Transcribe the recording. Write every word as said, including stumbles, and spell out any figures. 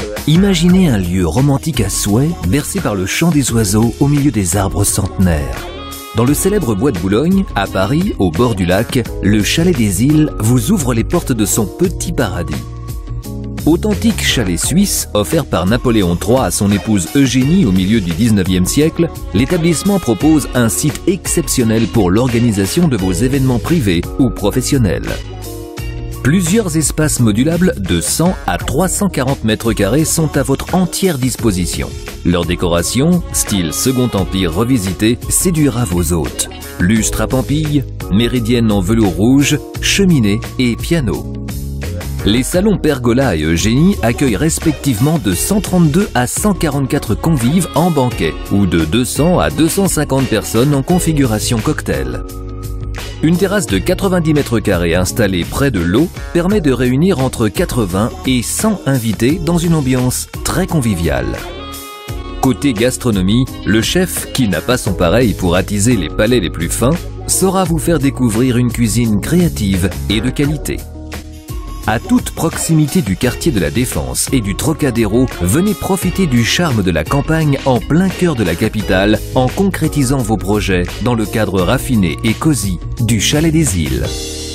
Imaginez un lieu romantique à souhait, bercé par le chant des oiseaux au milieu des arbres centenaires. Dans le célèbre bois de Boulogne, à Paris, au bord du lac, le Chalet des Îles vous ouvre les portes de son petit paradis. Authentique chalet suisse, offert par Napoléon trois à son épouse Eugénie au milieu du dix-neuvième siècle, l'établissement propose un site exceptionnel pour l'organisation de vos événements privés ou professionnels. Plusieurs espaces modulables de cent à trois cent quarante mètres carrés sont à votre entière disposition. Leur décoration, style Second Empire revisité, séduira vos hôtes. Lustre à pampilles, méridienne en velours rouge, cheminée et piano. Les salons Pergola et Eugénie accueillent respectivement de cent trente-deux à cent quarante-quatre convives en banquet ou de deux cents à deux cent cinquante personnes en configuration cocktail. Une terrasse de quatre-vingt-dix mètres carrés installée près de l'eau permet de réunir entre quatre-vingts et cent invités dans une ambiance très conviviale. Côté gastronomie, le chef, qui n'a pas son pareil pour attiser les palais les plus fins, saura vous faire découvrir une cuisine créative et de qualité. À toute proximité du quartier de la Défense et du Trocadéro, venez profiter du charme de la campagne en plein cœur de la capitale en concrétisant vos projets dans le cadre raffiné et cosy du Chalet des Îles.